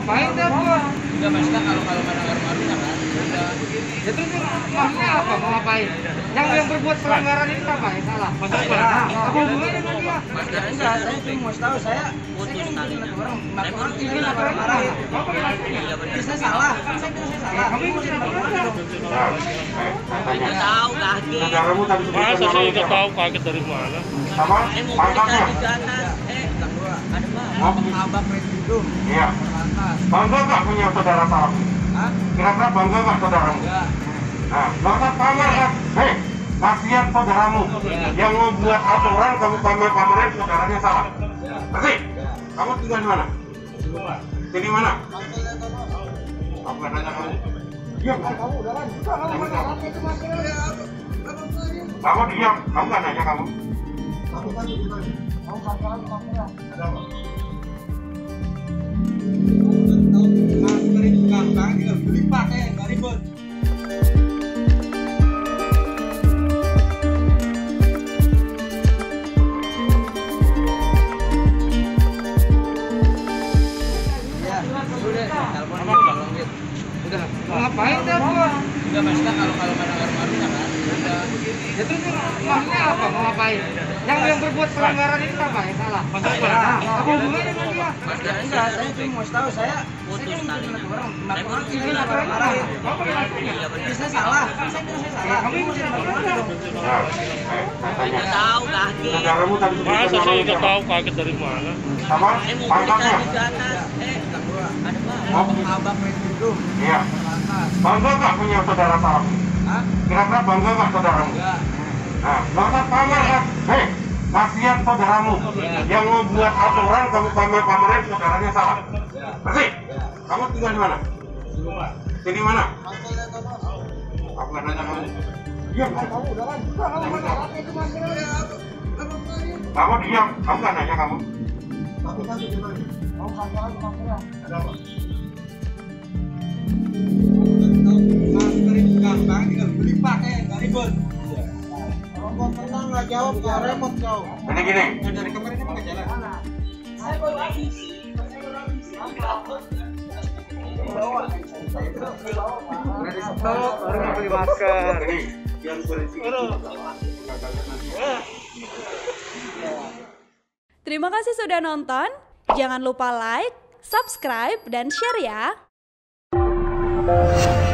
Ngapain dia gua? Enggak maksudnya kalau mana ngaruh-ngaruhnya kan. Udah. Ya terus maksudnya apa? Mau ngapain? Yang berbuat pelanggaran ini apa yang salah? Apa hubungannya dengan dia? Enggak, saya cuma mau tahu saya putus tadi. Orang ini marah-marah. Saya salah. Saya bilang saya salah. Kamu ikut kenapa? Enggak tahu kaget. Saudaramu tadi Masa saya nggak tahu kaget dari mana? sama Mau pangkatnya? beli di atas. Ada abang Presiden. Iya. Bangga nggak punya saudara salah? Hah? Kira-kira bangga nggak saudaramu? Enggak. Nah, nggak pamer kan? Hei, kasihan saudaramu yang membuat aturan kamu pamer-pamerin saudaranya salah. Ngerti? Kamu tinggal di mana? Di mana? Apa nanya kamu? Iya. Kamu diam, kamu nggak nanya kamu? Ada apa? Gampang tinggal beli pakai nggak ribet. Ya, udah telepon tolong gitu. Udah. Mau ngapain dia gua? Enggak maksudnya kalau mana ngaruh-ngaruhnya kan. Udah. Ya terus maksudnya apa? Mau ngapain? Yang berbuat pelanggaran ini apa yang salah? Apa hubungannya dengan dia? Enggak, saya cuma mau tahu saya putus tadi. Orang ini marah-marah. Saya salah. Saya bilang saya salah. Kamu ikut kenapa? Nah, Enggak tanya. tahu kaget. Saudaramu tadi Masa saya nggak tahu kaget dari mana? sama Mau beli pangkatnya? di atas. Ada abang Presiden. Iya. Bangga nggak punya saudara salah? Hah? Kira-kira bangga nggak saudaramu? Enggak. Nah, nggak pamer kan? Hei, kasihan saudaramu yang membuat aturan kamu pamer-pamerin saudaranya salah. Ngerti? Kamu tinggal di mana? Di mana? Apa nanya kamu? Diam. Kamu diam, kamu nggak nanya kamu? Ada apa? Gampang tinggal beli pakai nggak ribet. Kalau tenang nggak jawab nggak repot kau. Gini. Dari kemarin pakai jalan. Saya baru habis. Udah di stop, baru mau beli masker. Ini yang berisi. Terima kasih sudah nonton. Jangan lupa like, subscribe, dan share ya.